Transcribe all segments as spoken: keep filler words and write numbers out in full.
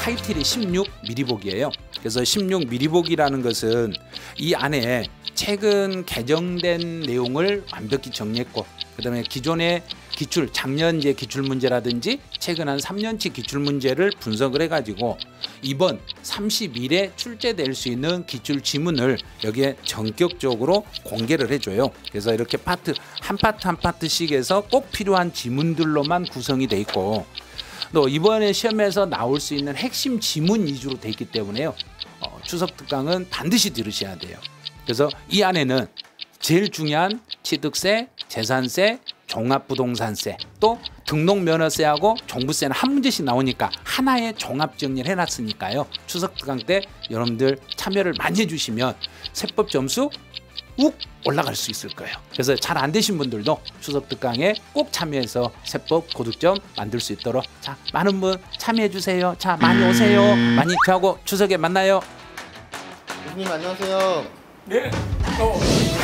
타이틀이 십육 미리보기예요. 그래서 십육 미리보기라는 것은 이 안에 최근 개정된 내용을 완벽히 정리했고, 그다음에 기존의 기출, 작년 이제 기출 문제라든지 최근 한 삼 년치 기출 문제를 분석을 해가지고 이번 삼십 일에 출제될 수 있는 기출 지문을 여기에 전격적으로 공개를 해줘요. 그래서 이렇게 파트 한 파트 한 파트씩에서 꼭 필요한 지문들로만 구성이 돼 있고, 또 이번에 시험에서 나올 수 있는 핵심 지문 위주로 돼 있기 때문에요. 어, 추석 특강은 반드시 들으셔야 돼요. 그래서 이 안에는 제일 중요한 취득세, 재산세, 종합부동산세, 또 등록면허세하고 종부세는 한 문제씩 나오니까 하나의 종합 정리를 해놨으니까요. 추석 특강 때 여러분들 참여를 많이 해주시면 세법 점수 욱 올라갈 수 있을 거예요. 그래서 잘 안 되신 분들도 추석 특강에 꼭 참여해서 세법 고득점 만들 수 있도록, 자, 많은 분 참여해 주세요. 자, 많이 오세요. 많이 하고 추석에 만나요. 교수님 안녕하세요. 네. 어.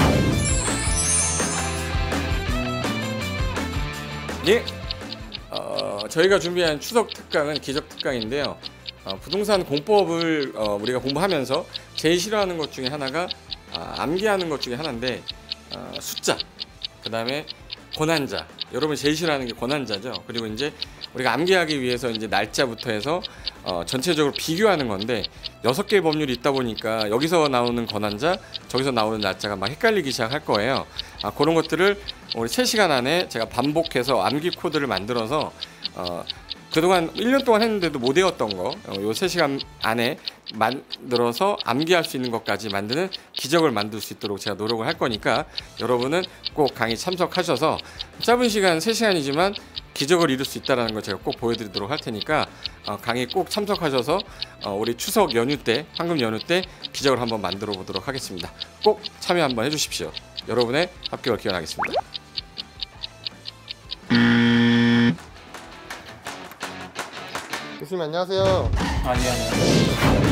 예. 어, 저희가 준비한 추석 특강은 기적 특강인데요. 어, 부동산 공법을 어, 우리가 공부하면서 제일 싫어하는 것 중에 하나가 어, 암기하는 것 중에 하나인데, 어, 숫자, 그 다음에 권한자. 여러분 제일 싫어하는 게 권한자죠. 그리고 이제 우리가 암기하기 위해서 이제 날짜부터 해서 어, 전체적으로 비교하는 건데, 여섯 개의 법률이 있다 보니까 여기서 나오는 권한자, 저기서 나오는 날짜가 막 헷갈리기 시작할 거예요. 아, 그런 것들을 우리 세 시간 안에 제가 반복해서 암기 코드를 만들어서 어, 그동안 일 년 동안 했는데도 못 외웠던 거, 요 세 시간 안에 만들어서 암기할 수 있는 것까지 만드는 기적을 만들 수 있도록 제가 노력을 할 거니까, 여러분은 꼭 강의 참석하셔서 짧은 시간 세 시간이지만 기적을 이룰 수 있다는 걸 제가 꼭 보여드리도록 할 테니까 어, 강의 꼭 참석하셔서 어, 우리 추석 연휴 때, 황금 연휴 때 기적을 한번 만들어 보도록 하겠습니다. 꼭 참여 한번 해주십시오. 여러분의 합격을 기원하겠습니다. 교수님 안녕하세요. 아, 예, 안녕하세요.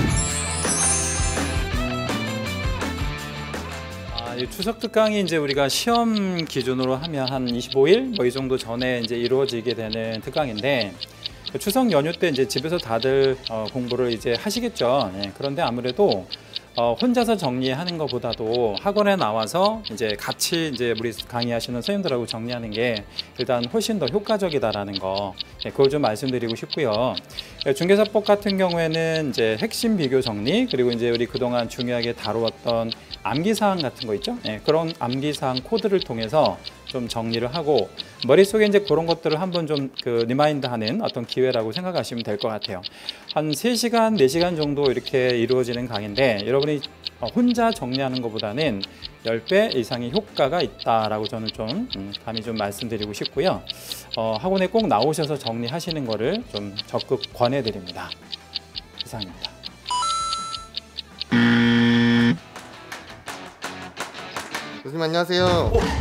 아, 이 추석 특강이 이제 우리가 시험 기준으로 하면 한 이십오 일 뭐 이 정도 전에 이제 이루어지게 되는 특강인데, 추석 연휴 때 이제 집에서 다들 어, 공부를 이제 하시겠죠. 예, 그런데 아무래도 어, 혼자서 정리하는 것보다도 학원에 나와서 이제 같이 이제 우리 강의하시는 선생님들하고 정리하는 게 일단 훨씬 더 효과적이다라는 거, 예, 그걸 좀 말씀드리고 싶고요. 예, 중개사법 같은 경우에는 이제 핵심 비교 정리, 그리고 이제 우리 그동안 중요하게 다루었던 암기사항 같은 거 있죠. 예, 그런 암기사항 코드를 통해서 좀 정리를 하고, 머릿속에 이제 그런 것들을 한번 좀 그 리마인드하는 어떤 기회라고 생각하시면 될 것 같아요. 한 세 시간, 네 시간 정도 이렇게 이루어지는 강의인데, 여러분이 혼자 정리하는 것보다는 십 배 이상의 효과가 있다라고 저는 좀 음, 감히 좀 말씀드리고 싶고요. 어, 학원에 꼭 나오셔서 정리하시는 거를 좀 적극 권해드립니다. 이상입니다. 교수님 안녕하세요. 오.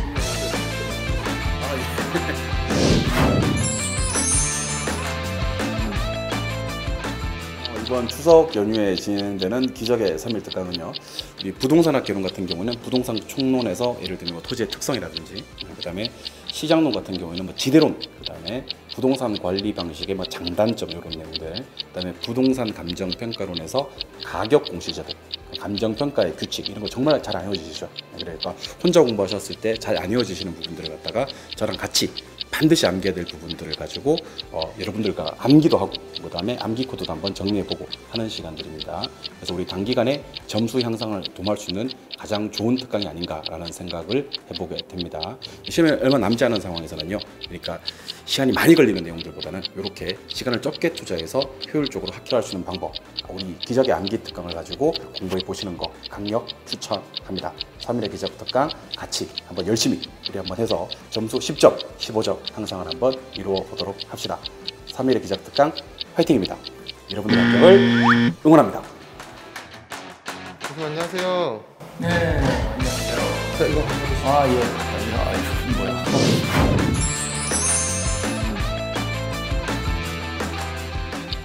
이번 추석 연휴에 진행되는 기적의 삼 일 특강은요, 이 부동산학 개론 같은 경우는 부동산 총론에서 예를 들면 뭐 토지의 특성이라든지, 그 다음에 시장론 같은 경우에는 뭐 지대론, 그 다음에 부동산 관리 방식의 뭐 장단점 이런 내용들, 그 다음에 부동산 감정 평가론에서 가격 공시제도, 감정 평가의 규칙, 이런 거 정말 잘 안 외워지시죠. 그러니까 혼자 공부하셨을 때 잘 안 외워지시는 부분들을 갖다가 저랑 같이 반드시 암기해야 될 부분들을 가지고 어, 여러분들과 암기도 하고, 그 다음에 암기 코드도 한번 정리해보고 하는 시간들입니다. 그래서 우리 단기간에 점수 향상을 도모할 수 있는 가장 좋은 특강이 아닌가라는 생각을 해보게 됩니다. 시험에 얼마 남지 않은 상황에서는요, 그러니까 시간이 많이 걸리는 내용들보다는 이렇게 시간을 적게 투자해서 효율적으로 학교할 수 있는 방법, 우리 기적의 암기 특강을 가지고 공부해 보시는 거 강력 추천합니다. 삼 일의 기적 특강 같이 한번 열심히 우리 한번 해서 점수 십 점, 십오 점 향상을 한번 이루어 보도록 합시다. 삼 일의 기적 특강 화이팅입니다. 여러분들의 합격을 응원합니다. 교수님 안녕하세요. 네, 안녕하세요. 자, 이거 아, 예. 아, 이거 뭐야.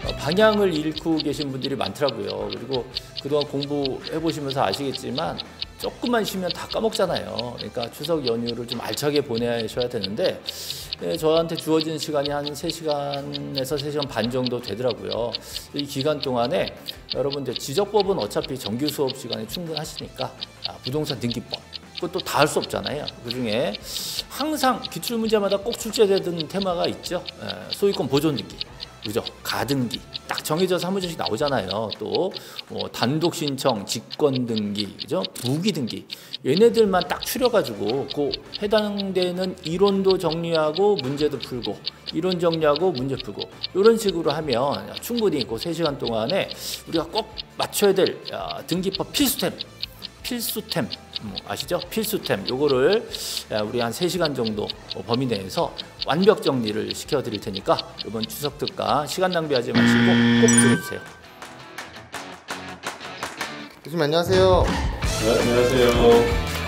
방향을 잃고 계신 분들이 많더라고요. 그리고 그동안 공부해 보시면서 아시겠지만 조금만 쉬면 다 까먹잖아요. 그러니까 추석 연휴를 좀 알차게 보내셔야 되는데 예, 저한테 주어진 시간이 한 세 시간에서 세 시간 반 정도 되더라고요. 이 기간 동안에 여러분들 지적법은 어차피 정규 수업 시간에 충분하시니까 아, 부동산 등기법 그것도 다 할 수 없잖아요. 그중에 항상 기출문제마다 꼭 출제되던 테마가 있죠. 예, 소유권 보존 등기, 그죠? 가등기 딱 정해져서 한 문제씩 나오잖아요. 또 뭐 단독 신청, 직권 등기, 그죠? 부기 등기 얘네들만 딱 추려가지고 그 해당되는 이론도 정리하고 문제도 풀고 이론 정리하고 문제 풀고 이런 식으로 하면 충분히 그 세 시간 동안에 우리가 꼭 맞춰야 될 등기법 필수템. 필수템 뭐 아시죠? 필수템 요거를 우리 한 세 시간 정도 범위 내에서 완벽 정리를 시켜드릴 테니까 이번 추석 특강 시간 낭비하지 마시고 꼭 들어주세요. 교수님 안녕하세요. 네, 안녕하세요.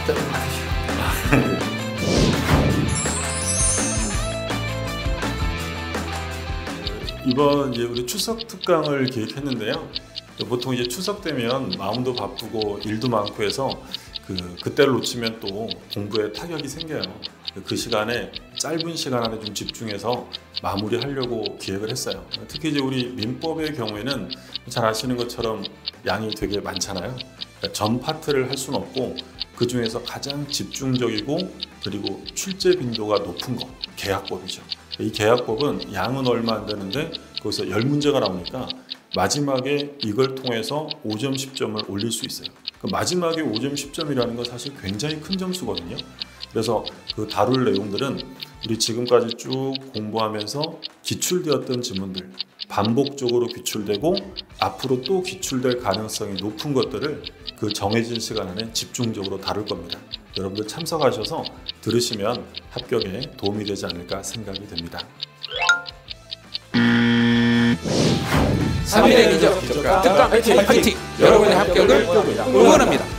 이번 이제 우리 추석 특강을 기획했는데요. 보통 이제 추석 되면 마음도 바쁘고 일도 많고 해서 그 그때를 놓치면 또 공부에 타격이 생겨요. 그 시간에 짧은 시간 안에 좀 집중해서 마무리하려고 기획을 했어요. 특히 이제 우리 민법의 경우에는 잘 아시는 것처럼 양이 되게 많잖아요. 그러니까 전 파트를 할 수는 없고 그 중에서 가장 집중적이고 그리고 출제 빈도가 높은 거 계약법이죠. 이 계약법은 양은 얼마 안 되는데 거기서 열 문제가 나오니까 마지막에 이걸 통해서 오 점 십 점을 올릴 수 있어요. 그 마지막에 오 점 십 점이라는 건 사실 굉장히 큰 점수거든요. 그래서 그 다룰 내용들은 우리 지금까지 쭉 공부하면서 기출되었던 지문들, 반복적으로 기출되고 앞으로 또 기출될 가능성이 높은 것들을 그 정해진 시간 안에 집중적으로 다룰 겁니다. 여러분들 참석하셔서 들으시면 합격에 도움이 되지 않을까 생각이 됩니다. 삼 일의 기적 특강 화이팅! 화이팅! 여러분의 합격을 응원합니다.